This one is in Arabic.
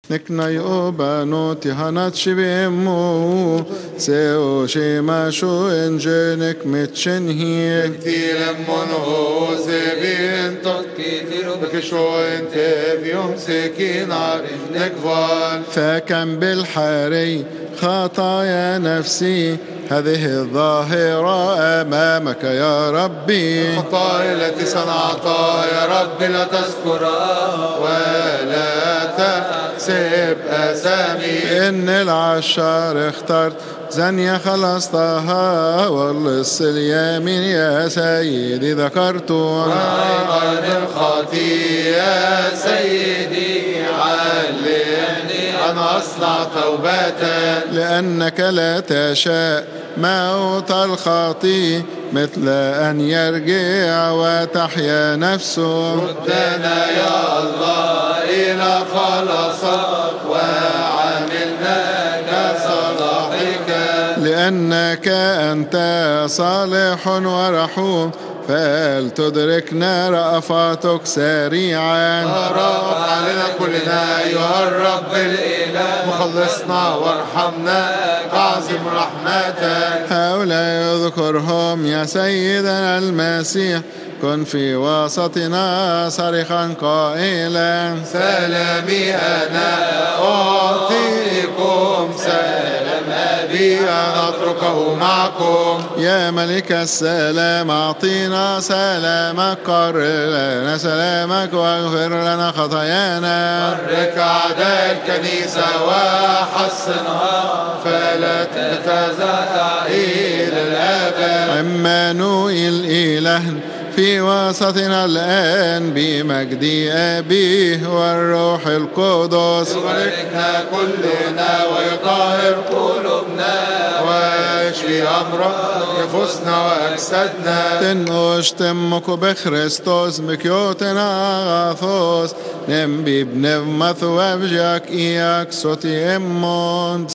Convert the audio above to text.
Niknai obanoti hanat shibemu seo shemashu enjenek mitchenhi كثير منه زبين كثير بكشو انت بيوم سكين عرنك فال فكم بالحري خطايا نفسي هذه الظاهرة أمامك يا ربي الخطايا التي صنعتها يا رب لا تذكرها ولا تحسب أسامي إن العشار اخترت زانية خلصتها واللص اليمين يا سيدي ذكرته عن الخطية يا سيدي علمني أن أصنع توبة لأنك لا تشاء موت الخاطي مثل أن يرجع وتحيا نفسه ردنا يا الله إلى خلاصك وعملناك صلاحك لأنك أنت صالح ورحوم فلتدركنا رأفاتك سريعا رأف علينا كلنا أيها الرب الإله مخلصنا وارحمنا أعظم رحمتك هؤلاء يذكرهم يا سيدنا المسيح كن في وسطنا صرخا قائلا سلامي أنا أعطيكم سلام أبي أنا أتركه معكم يا ملك السلام أعطينا سلامك قرر لنا سلامك واغفر لنا خطايانا حرك أعداء الكنيسة وحصنها فلا تتزعزع إلى الأبد عمانوئيل إله في وسطنا الآن بمجد أبيه والروح القدس يباركنا كلنا ويطهر قلوبنا ويشفي أمراض نفوسنا وأجسادنا تنقش تمك بخريستوس بكيوتنا غاثوس نمبي بنفمث وابجاك إياك صوتي إمون